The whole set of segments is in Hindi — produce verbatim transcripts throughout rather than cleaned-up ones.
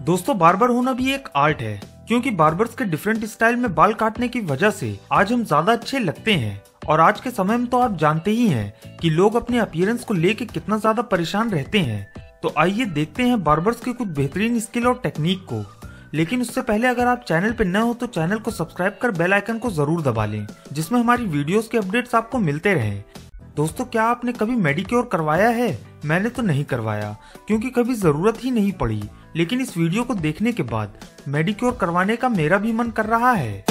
दोस्तों बार्बर होना भी एक आर्ट है, क्योंकि बार्बर्स के डिफरेंट स्टाइल में बाल काटने की वजह से आज हम ज्यादा अच्छे लगते हैं। और आज के समय में तो आप जानते ही हैं कि लोग अपने अपीयरेंस को लेके कितना ज्यादा परेशान रहते हैं। तो आइए देखते हैं बार्बर्स के कुछ बेहतरीन स्किल और टेक्निक को। लेकिन उससे पहले अगर आप चैनल पर न हो तो चैनल को सब्सक्राइब कर बेल आइकन को जरूर दबा लें, जिसमें हमारी वीडियोस के अपडेट्स आपको मिलते रहें। दोस्तों क्या आपने कभी मेडिक्योर करवाया है? मैंने तो नहीं करवाया, क्योंकि कभी जरूरत ही नहीं पड़ी। लेकिन इस वीडियो को देखने के बाद मेडिक्योर करवाने का मेरा भी मन कर रहा है।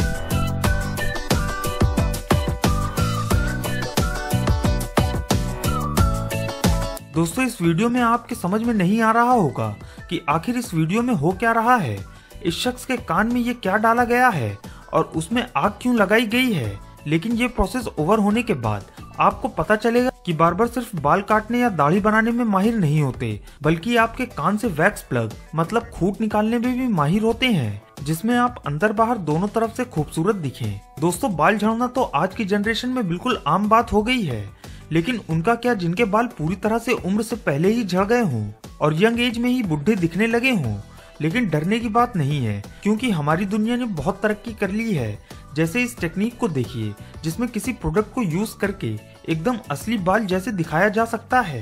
दोस्तों इस वीडियो में आपके समझ में नहीं आ रहा होगा कि आखिर इस वीडियो में हो क्या रहा है। इस शख्स के कान में ये क्या डाला गया है और उसमें आग क्यों लगाई गई है। लेकिन ये प्रोसेस ओवर होने के बाद आपको पता चलेगा कि बार्बर सिर्फ बाल काटने या दाढ़ी बनाने में माहिर नहीं होते, बल्कि आपके कान से वैक्स प्लग मतलब खूंट निकालने में भी माहिर होते हैं, जिसमें आप अंदर बाहर दोनों तरफ से खूबसूरत दिखें। दोस्तों बाल झड़ना तो आज की जनरेशन में बिल्कुल आम बात हो गई है, लेकिन उनका क्या जिनके बाल पूरी तरह से उम्र से पहले ही झड़ गए हों और यंग एज में ही बुढ़े दिखने लगे हों। लेकिन डरने की बात नहीं है, क्योंकि हमारी दुनिया ने बहुत तरक्की कर ली है। जैसे इस टेक्निक को देखिए, जिसमें किसी प्रोडक्ट को यूज करके एकदम असली बाल जैसे दिखाया जा सकता है।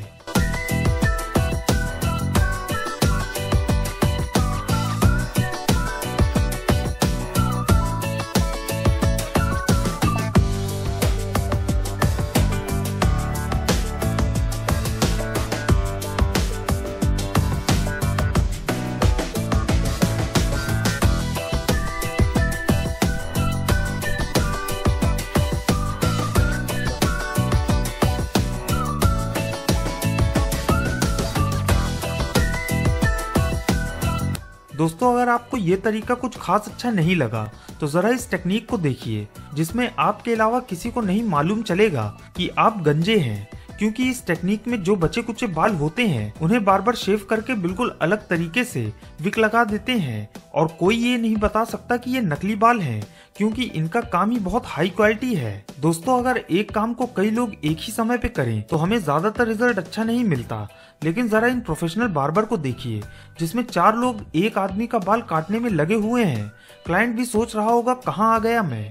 दोस्तों अगर आपको ये तरीका कुछ खास अच्छा नहीं लगा तो जरा इस टेक्निक को देखिए, जिसमें आपके अलावा किसी को नहीं मालूम चलेगा कि आप गंजे हैं। क्योंकि इस टेक्निक में जो बचे कुचे बाल होते हैं उन्हें बार्बर शेव करके बिल्कुल अलग तरीके से विक लगा देते हैं, और कोई ये नहीं बता सकता कि ये नकली बाल हैं, क्योंकि इनका काम ही बहुत हाई क्वालिटी है। दोस्तों अगर एक काम को कई लोग एक ही समय पे करें तो हमें ज्यादातर रिजल्ट अच्छा नहीं मिलता। लेकिन जरा इन प्रोफेशनल बार्बर को देखिए, जिसमें चार लोग एक आदमी का बाल काटने में लगे हुए हैं। क्लाइंट भी सोच रहा होगा कहाँ आ गया मैं।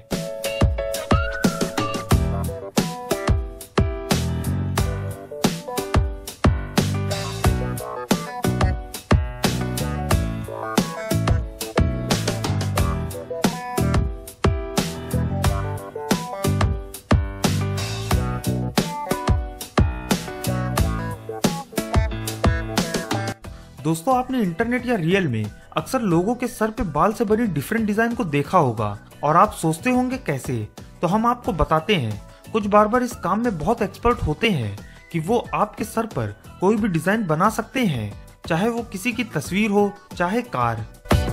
दोस्तों आपने इंटरनेट या रियल में अक्सर लोगों के सर पे बाल से बनी डिफरेंट डिजाइन को देखा होगा, और आप सोचते होंगे कैसे। तो हम आपको बताते हैं। कुछ बार्बर इस काम में बहुत एक्सपर्ट होते हैं कि वो आपके सर पर कोई भी डिजाइन बना सकते हैं, चाहे वो किसी की तस्वीर हो चाहे कार।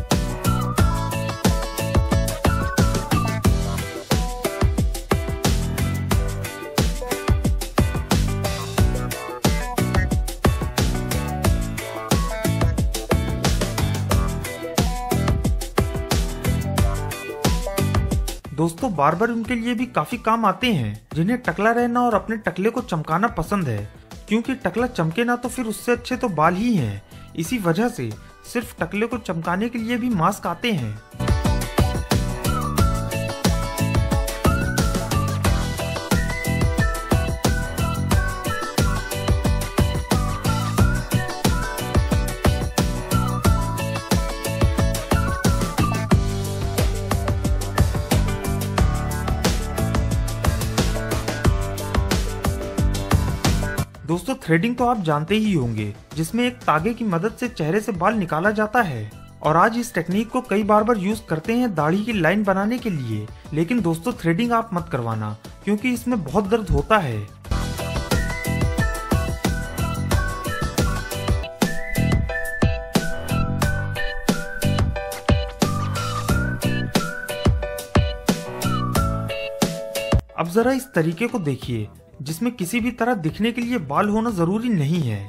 दोस्तों बार्बर उनके लिए भी काफी काम आते हैं जिन्हें टकला रहना और अपने टकले को चमकाना पसंद है, क्योंकि टकला चमके ना तो फिर उससे अच्छे तो बाल ही हैं। इसी वजह से सिर्फ टकले को चमकाने के लिए भी मास्क आते हैं। दोस्तों थ्रेडिंग तो आप जानते ही होंगे, जिसमें एक तागे की मदद से चेहरे से बाल निकाला जाता है। और आज इस टेक्निक को कई बार्बर यूज करते हैं दाढ़ी की लाइन बनाने के लिए। लेकिन दोस्तों थ्रेडिंग आप मत करवाना, क्योंकि इसमें बहुत दर्द होता है। अब जरा इस तरीके को देखिए, जिसमें किसी भी तरह दिखने के लिए बाल होना जरूरी नहीं है।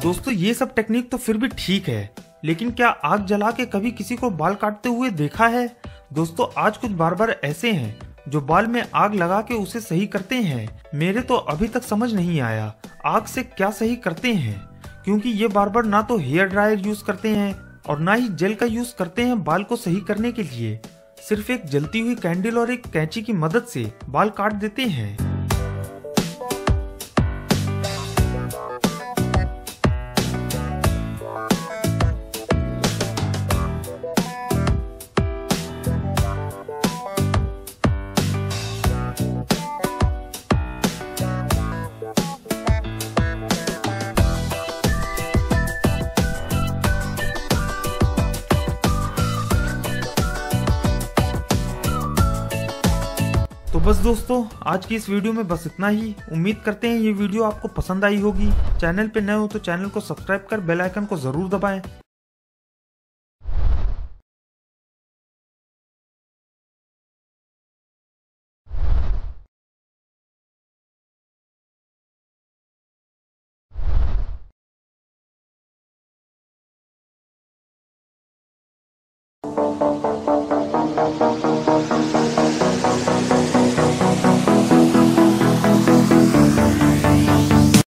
दोस्तों ये सब टेक्निक तो फिर भी ठीक है, लेकिन क्या आग जला के कभी किसी को बाल काटते हुए देखा है? दोस्तों आज कुछ बार्बर ऐसे हैं जो बाल में आग लगा के उसे सही करते हैं। मेरे तो अभी तक समझ नहीं आया आग से क्या सही करते हैं, क्योंकि ये बार्बर ना तो हेयर ड्रायर यूज करते हैं और ना ही जेल का यूज करते हैं बाल को सही करने के लिए। सिर्फ एक जलती हुई कैंडल और एक कैंची की मदद से बाल काट देते हैं। तो बस दोस्तों आज की इस वीडियो में बस इतना ही। उम्मीद करते हैं ये वीडियो आपको पसंद आई होगी। चैनल पे नए हो तो चैनल को सब्सक्राइब कर बेल आइकन को जरूर दबाएं।